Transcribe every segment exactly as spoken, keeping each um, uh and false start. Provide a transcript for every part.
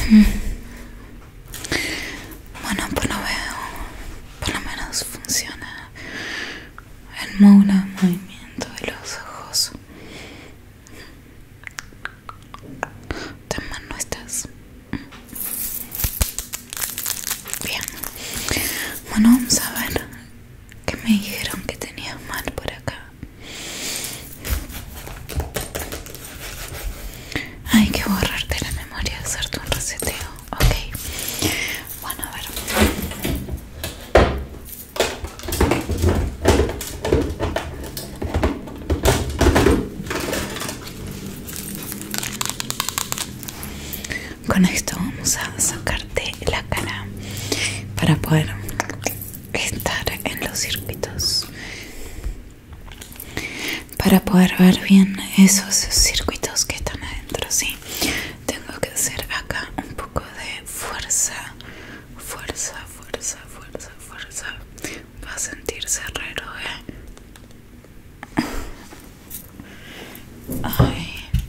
Bueno, por lo veo, por lo menos funciona el movimiento de los ojos. Tan mal no estás. Bien. Bueno, vamos a ver qué me dijeron que tenías mal por acá. Hay que borrarte la memoria, hacerte un reseteo. Ok. Bueno, a ver. Con esto vamos a sacarte la cara para poder estar en los circuitos, para poder ver bien esos circuitos que están adentro. Sí, tengo que hacer acá un poco de fuerza, fuerza, fuerza, fuerza, fuerza. Va a sentirse raro, eh. Ay.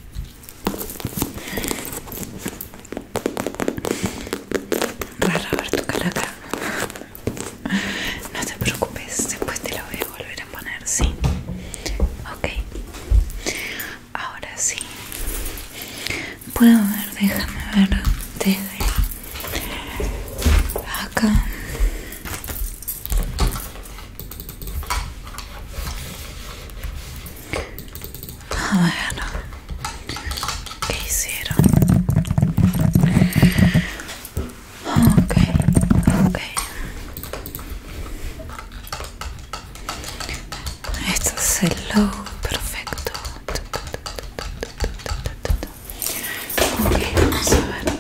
Raro ver tu cara acá. No te preocupes, después te la voy a volver a poner, sí. Ok. Ahora sí. Puedo ver, déjame ver desde acá. A ver, ¿qué hicieron? Ok, ok. Esto es el logo perfecto. Ok, vamos a ver.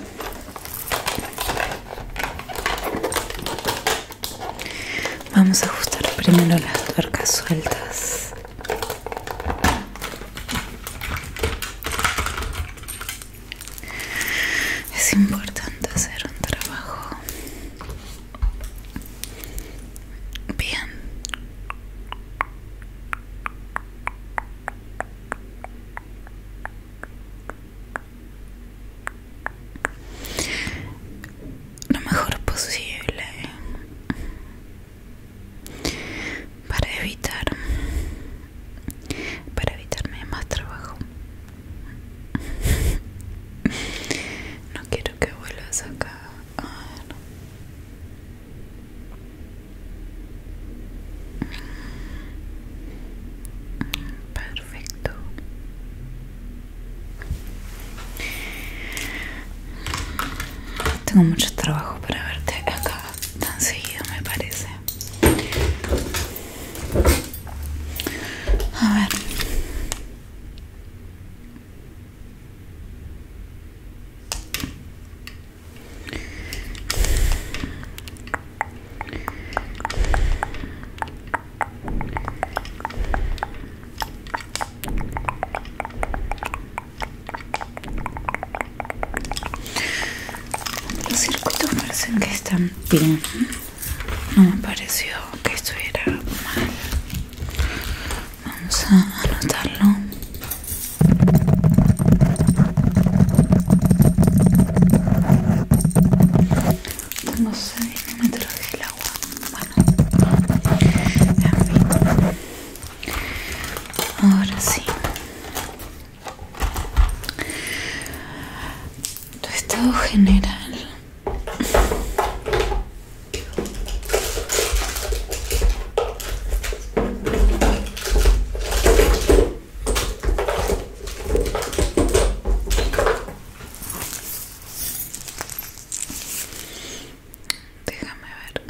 Vamos a ajustar primero las tuercas sueltas. Es importante hacer un trabajo bien. Lo mejor posible para evitar para evitarme más trabajo. No quiero que vuelvas acá. Ah, no. Perfecto. Tengo mucho trabajo para verte acá tan seguido, me parece. A ver. Los circuitos parecen que están bien. No me pareció que estuviera mal. Vamos a anotarlo. Tengo sed y no me traje el agua. Bueno, en fin. Ahora sí. Tu estado general. Déjame ver.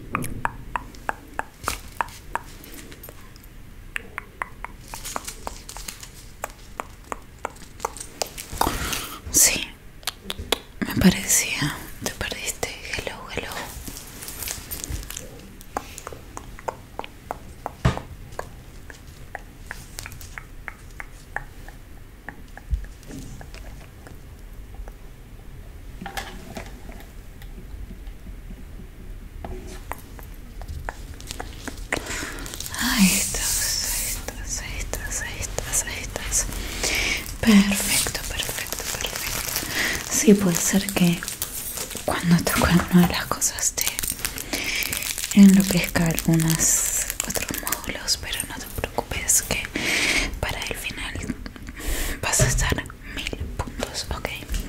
Sí, me parecía. Te perdiste. Hello, hello. Ahí estás, ahí estás, ahí estás, ahí estás, ahí estás. Perfecto, perfecto, perfecto. Sí, puede ser que cuando toco una de las cosas te enloquezca algunos otros módulos, pero no te preocupes que para el final vas a estar mil puntos, ok.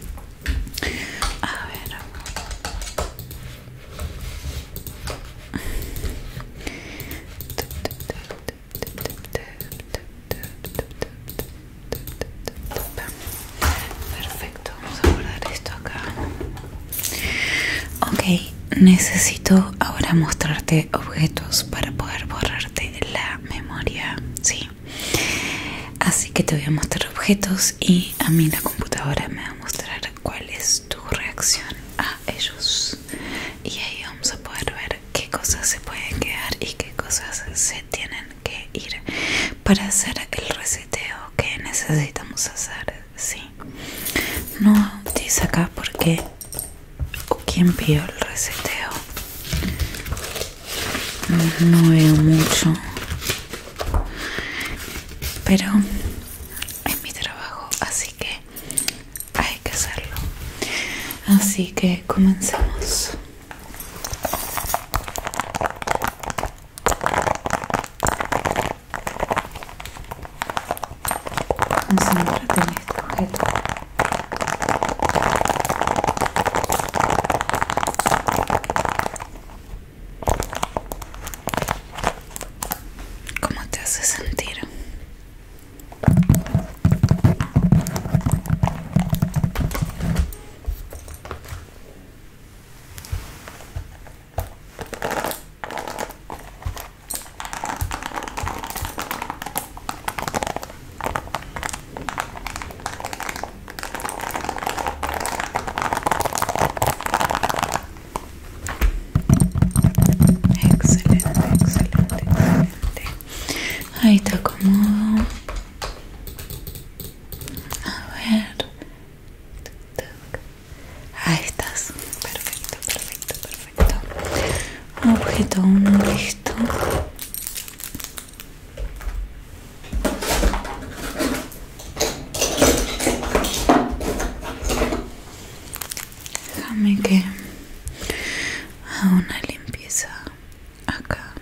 A ver, perfecto, vamos a guardar esto acá. Ok, necesito ahora mostrarte objetos para poder borrarte la memoria, ¿sí? Así que te voy a mostrar objetos y a mí la computadora me va a mostrar cuál es tu reacción a ellos. Y ahí vamos a poder ver qué cosas se pueden quedar y qué cosas se tienen que ir para hacer el reseteo que necesitamos hacer, ¿sí? No dice acá porque o quién pidió el reseteo. No veo mucho, pero es mi trabajo, así que hay que hacerlo. Así que comencemos. Concéntrate en este objeto. ¿Cómo te hace sentir? Excelente, excelente, excelente. Ahí está cómodo. A ver. Ahí estás. Perfecto, perfecto, perfecto. Objeto uno listo. Déjame que haga una limpieza acá.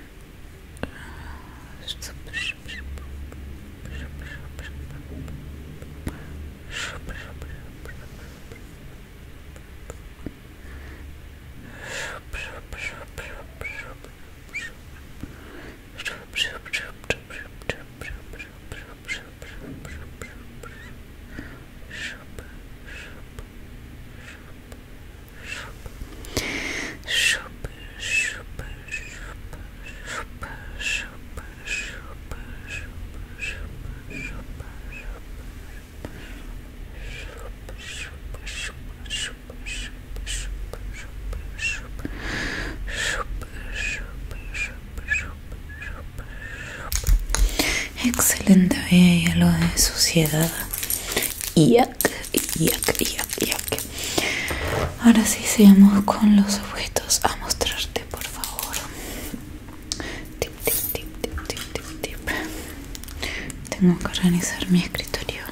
Excelente, ahí hay algo de suciedad. Yak, yak, yak, yak. Ahora sí, sigamos con los objetos a mostrarte, por favor. Tip, tip, tip, tip, tip, tip, tip. Tengo que organizar mi escritorio.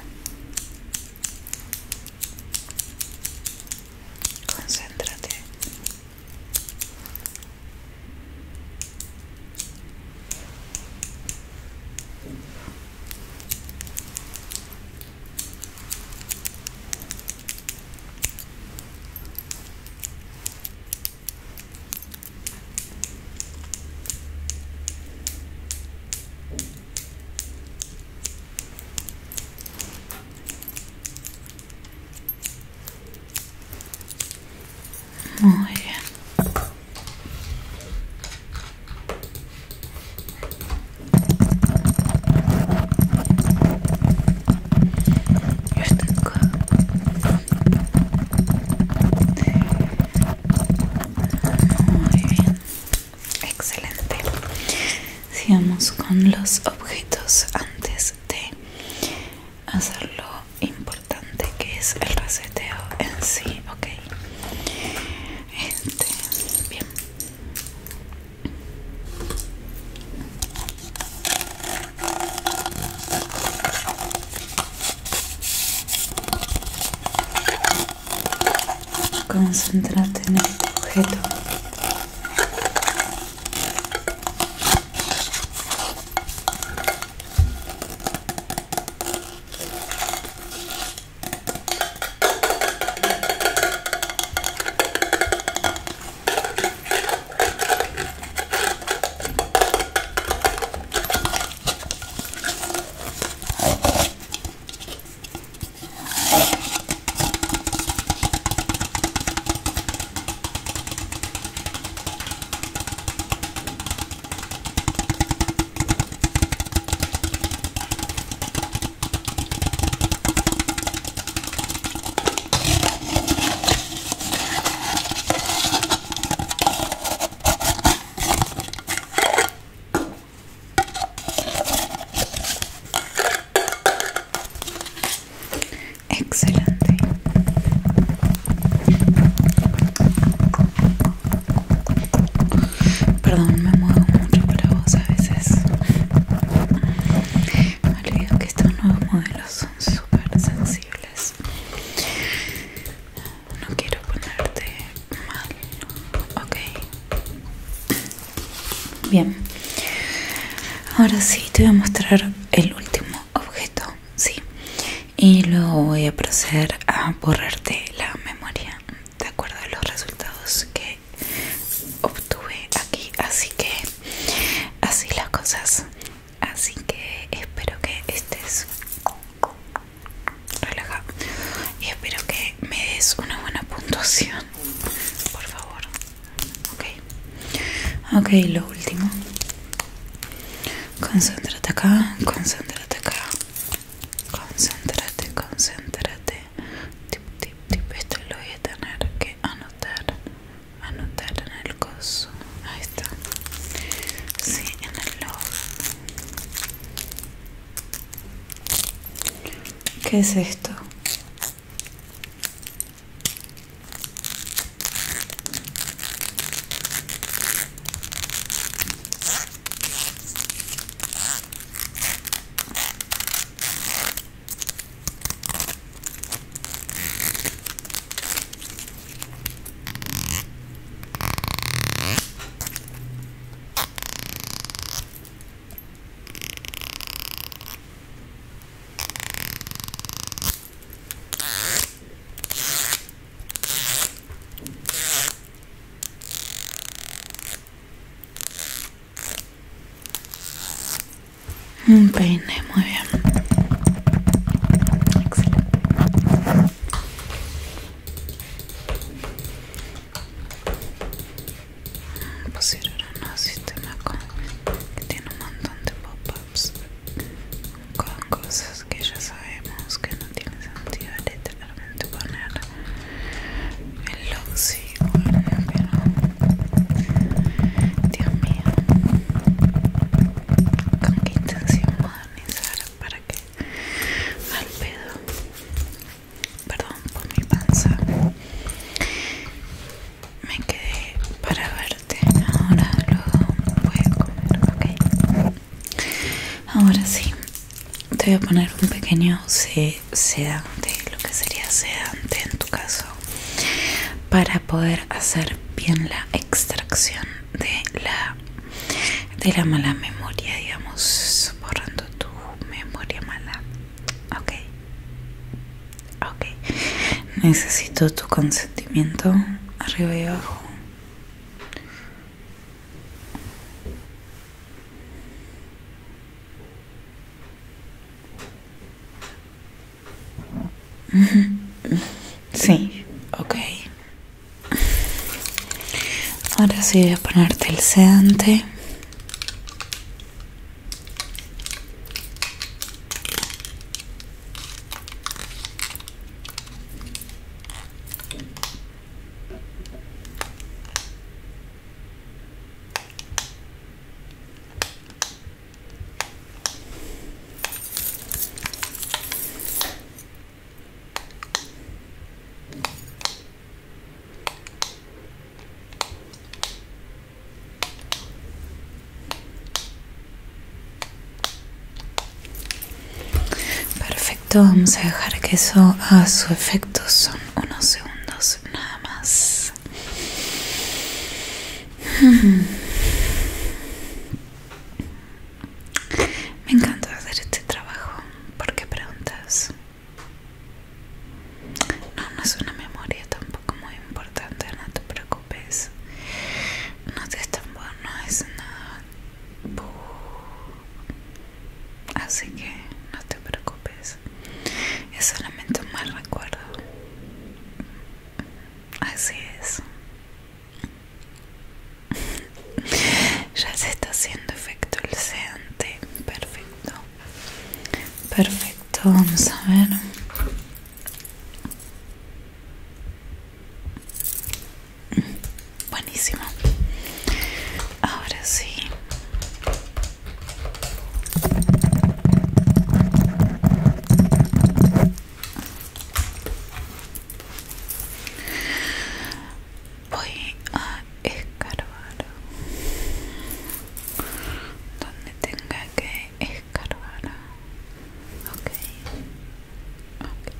Concéntrate. Muy bien. Ya está acá. Muy bien. Excelente. Sigamos con los objetos antes de hacer lo importante que es el reseteo en sí, ok. Concéntrate en este objeto. Excelente. Perdón, me muevo mucho para vos a veces. Me olvido que estos nuevos modelos son súper sensibles. No quiero ponerte mal, ¿ok? Bien. Ahora sí, te voy a mostrar el último objeto, ¿sí? Y luego voy a proceder a borrarte la memoria de acuerdo a los resultados que obtuve aquí. Así que así las cosas. Así que espero que estés relajado y espero que me des una buena puntuación, por favor. Ok, ok, lo último. Concéntrate acá, concéntrate acá. Concéntrate, concéntrate. Tip, tip, tip. Esto lo voy a tener que anotar. Anotar en el coso. Ahí está. Sí, en el log. ¿Qué es esto? Un peine, muy bien. Excelente. Pusieron un sistema con, que tiene un montón de pop-ups con cosas que ya sabemos que no tiene sentido literalmente poner el log, sí, bueno, pero Dios mío, con qué intención modernizar para que al pedo. Perdón por mi panza, me quedé para verte. Ahora lo voy a comer, ok. Ahora sí, te voy a poner un pequeño sedante, lo que sería sedante en tu caso, para poder hacer bien la extracción de la de la mala memoria, digamos, borrando tu memoria mala. Ok, ok. Necesito tu consentimiento, arriba y abajo. Sí, ok. Ahora sí voy a ponerte el sedante. Vamos a dejar que eso haga su efecto. Son unos segundos nada más. Me encanta hacer este trabajo. ¿Por qué preguntas? No, no es una memoria tampoco muy importante, no te preocupes. No te estambo, no es nada. Así que no te preocupes. Es solamente un mal recuerdo. Así es. Ya se está haciendo efecto el sedante. Perfecto. Perfecto, vamos a ver. Buenísimo. Ahora sí. Voy a escarbar donde tenga que escarbar. Ok. Ok.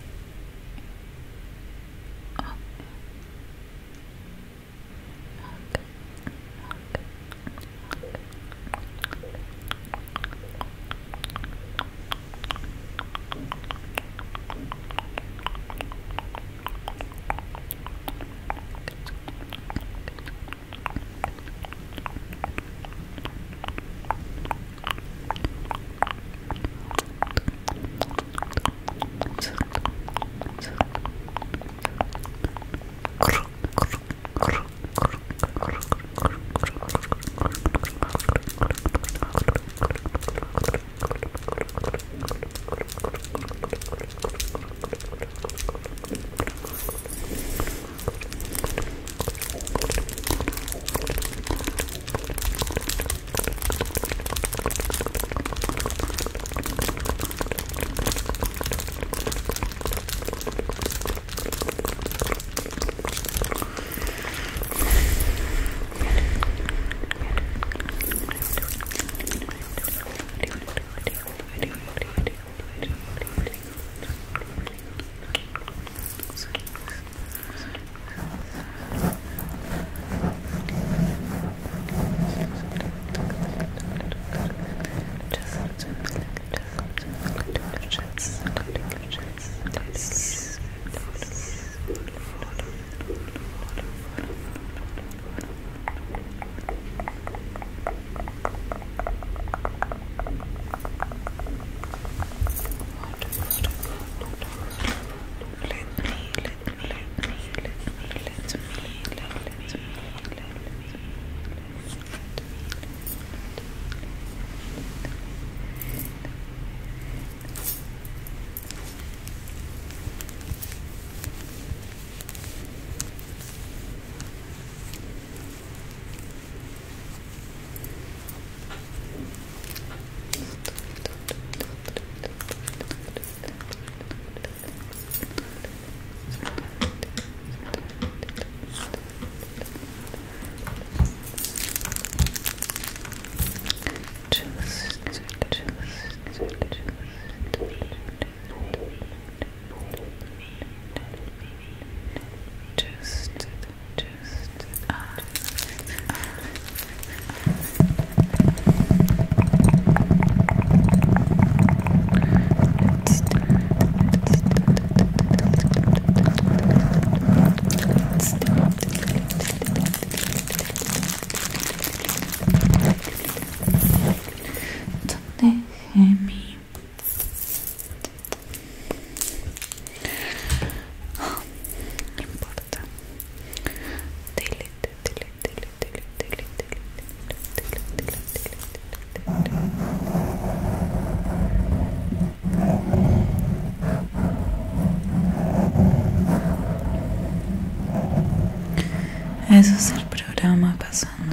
Eso es el programa pasando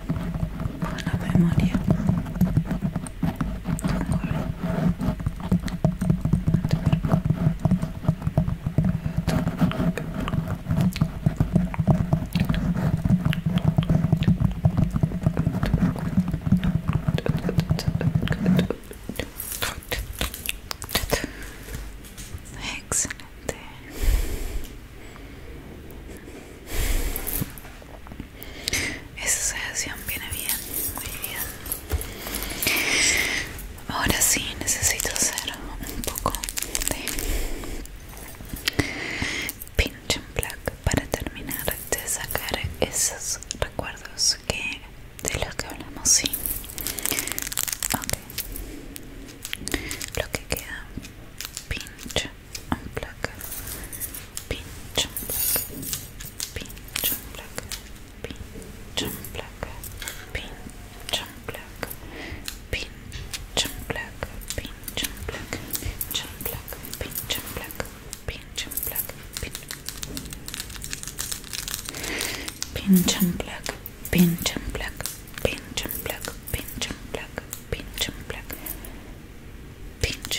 por la memoria. Excelente. Eso se pinch and pluck, pinch and pluck, pinch and pluck, pinch and pluck, pinch and pluck, pinch,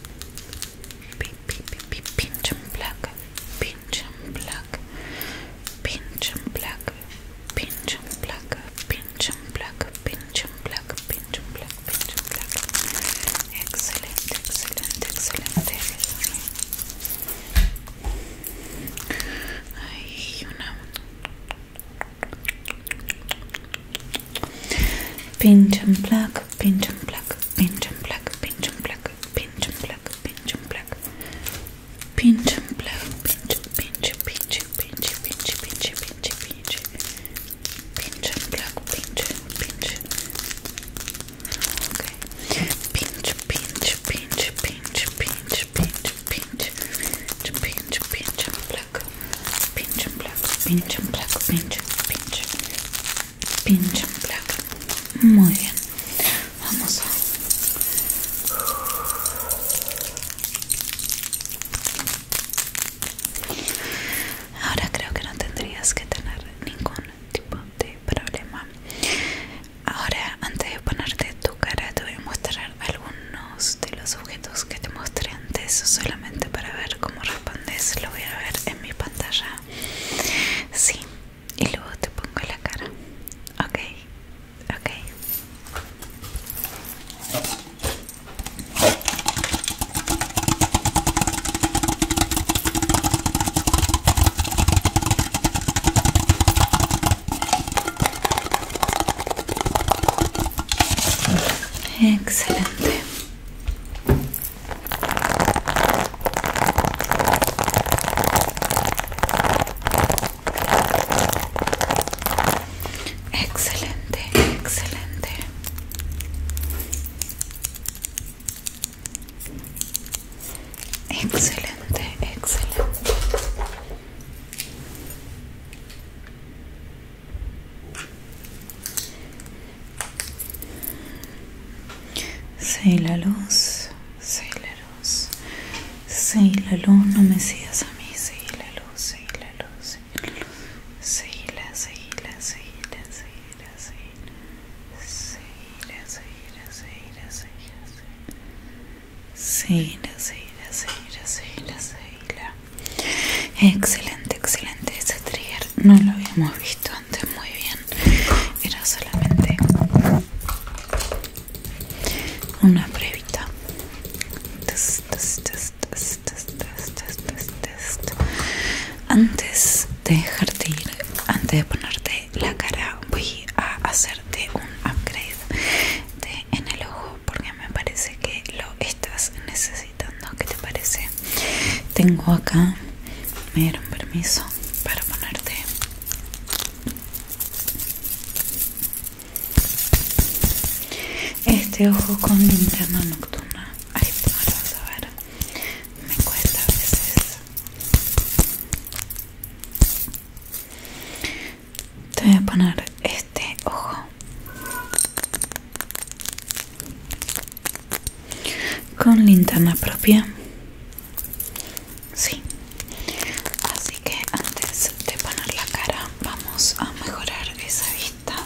pinch and pluck, pinch and pluck, pinch and pluck, pinch and pluck, pinch and pluck, pinch and pluck, pinch and pluck, pinch and pluck. Excelente, excelente, excelente. Hay una pinch and pluck, pinch and pluck, pinch and pluck, pinch and pluck, pinch and pluck, pinch and pluck, pinch and pluck, pinch, pinch, pinch, pinch, pinch, pinch, pinch, pinch, pinch and pluck, pinch, pinch. Okay. Pinch, pinch, pinch, pinch, pinch, pinch, pinch, pinch, pinch and pluck, pinch and pluck, pinch and pluck, pinch, pinch, pinch and pluck. Muy bien, vamos a ahora creo que no tendrías que tener ningún tipo de problema. Ahora, antes de ponerte tu cara, te voy a mostrar algunos de los objetos que te mostré antes, solamente para ver cómo respondes. Lo voy a ver en mi pantalla. Sí, y luego te pongo la cara. Ok, ok. Excelente. Excelente, excelente. Excelente, excelente. Seguí la luz, seguí la luz, seguí la luz, no me sigas a mí, seguí la luz, seguí la luz, seguí la luz, seguíla, seguíla, seguíla, seguíla, seguíla, seguíla, seguíla, seguíla, seguíla, seguíla, seguíla, seguíla, seguíla. Excelente, excelente, ese trigger no lo habíamos visto antes muy bien, era solamente una pruebita. Test, test, test, test, test, test, test, test, test. Antes de dejarte ir, antes de ponerte la cara, voy a hacerte un upgrade de, en el ojo, porque me parece que lo estás necesitando. ¿Qué te parece? Tengo acá, me dieron permiso para ponerte este ojo con linterna nocturna. Ahí ahora vas a ver, me cuesta a veces. Te voy a poner este ojo con linterna propia. Sí. Así que antes de poner la cara, vamos a mejorar esa vista.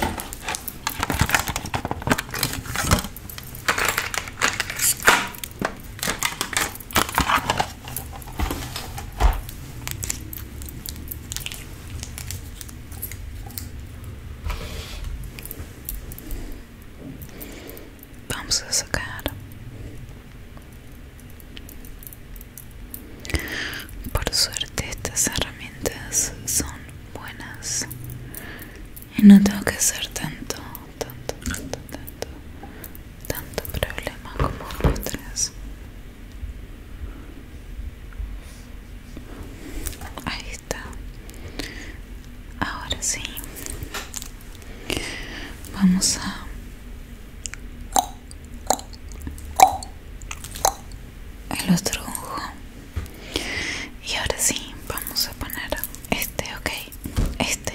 Vamos a sacar por suerte estas herramientas son buenas y no tengo que hacer tanto tanto tanto tanto tanto problema como otras. Ahí está. Ahora sí, vamos a el otro ojo. Y ahora sí, vamos a poner este, ok, este.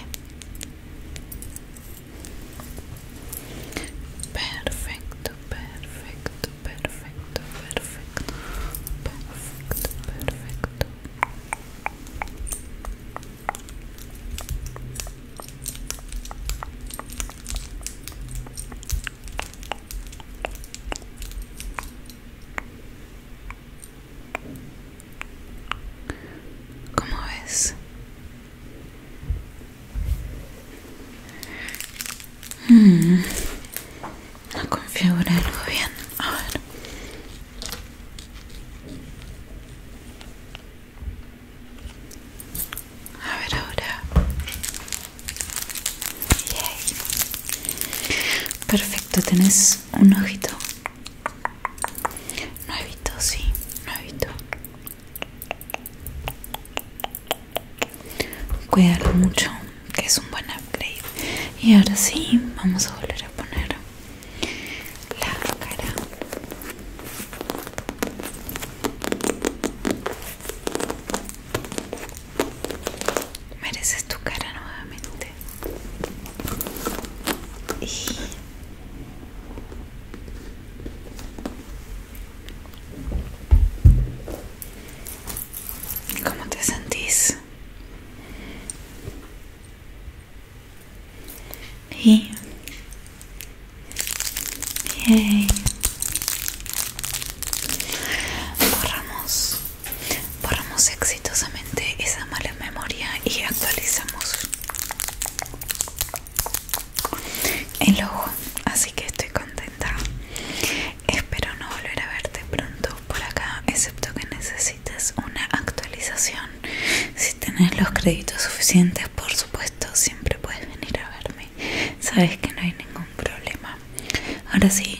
Perfecto, perfecto, perfecto, perfecto, perfecto, perfecto. tenés? Hmm. No configura algo bien. A ver. A ver ahora. Yay. Perfecto, tenés un ojito nuevito, sí, nuevito. Cuídalo mucho, que es un buen upgrade. Y ahora sí, vamos a volver a poner la cara. Mereces tu cara nuevamente. Y ¿cómo te sentís? Y yay. Borramos, borramos exitosamente esa mala memoria y actualizamos el ojo, así que estoy contenta. Espero no volver a verte pronto por acá, excepto que necesites una actualización. Si tenés los créditos suficientes, por supuesto, siempre puedes venir a verme. Sabes que no hay ningún problema. Ahora sí,